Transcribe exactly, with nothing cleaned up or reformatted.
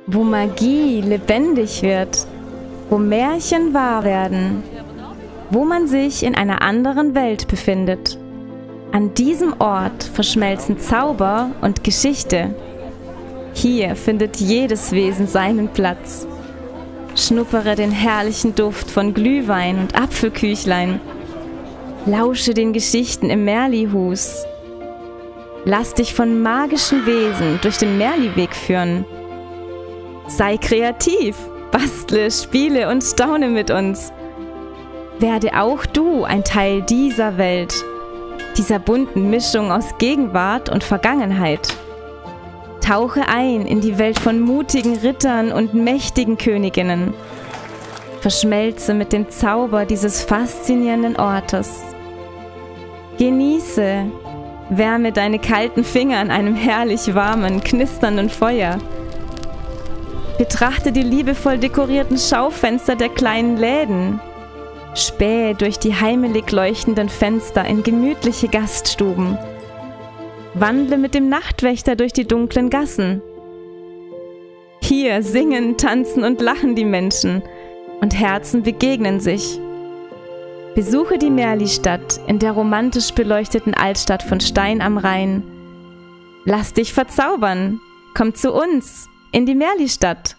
wo Magie lebendig wird, wo Märchen wahr werden, wo man sich in einer anderen Welt befindet. An diesem Ort verschmelzen Zauber und Geschichte. Hier findet jedes Wesen seinen Platz. Schnuppere den herrlichen Duft von Glühwein und Apfelküchlein. Lausche den Geschichten im Merlihus. Lass dich von magischen Wesen durch den Merliweg führen. Sei kreativ, bastle, spiele und staune mit uns. Werde auch du ein Teil dieser Welt, dieser bunten Mischung aus Gegenwart und Vergangenheit. Tauche ein in die Welt von mutigen Rittern und mächtigen Königinnen. Verschmelze mit dem Zauber dieses faszinierenden Ortes. Genieße, wärme deine kalten Finger an einem herrlich warmen, knisternden Feuer. Betrachte die liebevoll dekorierten Schaufenster der kleinen Läden. Spähe durch die heimelig leuchtenden Fenster in gemütliche Gaststuben. Wandle mit dem Nachtwächter durch die dunklen Gassen. Hier singen, tanzen und lachen die Menschen und Herzen begegnen sich. Besuche die Merli-Stadt in der romantisch beleuchteten Altstadt von Stein am Rhein. Lass dich verzaubern. Komm zu uns in die Merli-Stadt.